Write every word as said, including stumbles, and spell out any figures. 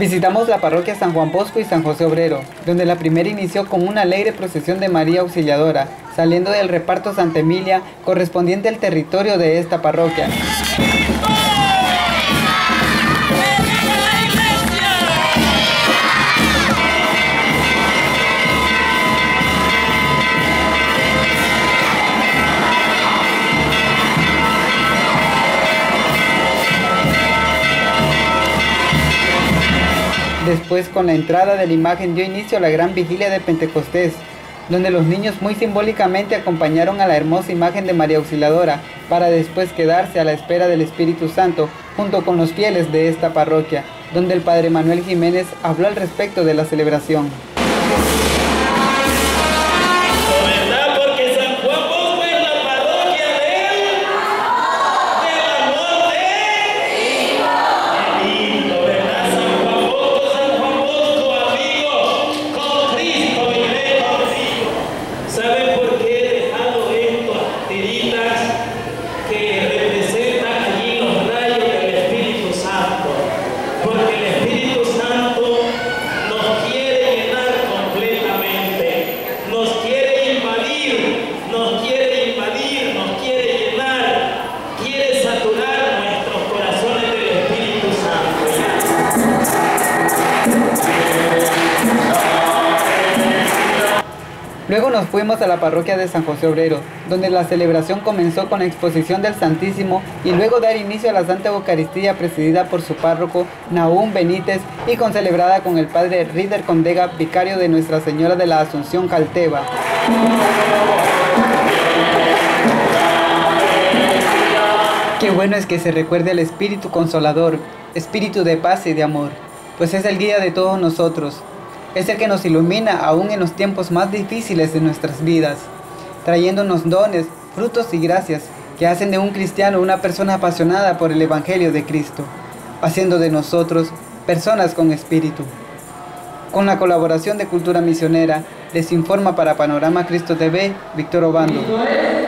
Visitamos la parroquia San Juan Bosco y San José Obrero, donde la primera inició con una alegre procesión de María Auxiliadora, saliendo del reparto Santa Emilia, correspondiente al territorio de esta parroquia. Después, con la entrada de la imagen, dio inicio a la gran vigilia de Pentecostés, donde los niños muy simbólicamente acompañaron a la hermosa imagen de María Auxiliadora, para después quedarse a la espera del Espíritu Santo, junto con los fieles de esta parroquia, donde el Padre Manuel Jiménez habló al respecto de la celebración. Luego nos fuimos a la parroquia de San José Obrero, donde la celebración comenzó con la exposición del Santísimo y luego dar inicio a la Santa Eucaristía presidida por su párroco Nahum Benítez y concelebrada con el padre Rider Condega, vicario de Nuestra Señora de la Asunción Jalteba. Qué bueno es que se recuerde el Espíritu Consolador, Espíritu de paz y de amor, pues es el guía de todos nosotros. Es el que nos ilumina aún en los tiempos más difíciles de nuestras vidas, trayéndonos dones, frutos y gracias que hacen de un cristiano una persona apasionada por el Evangelio de Cristo, haciendo de nosotros personas con espíritu. Con la colaboración de Cultura Misionera, les informa para Panorama Cristo T V, Víctor Obando.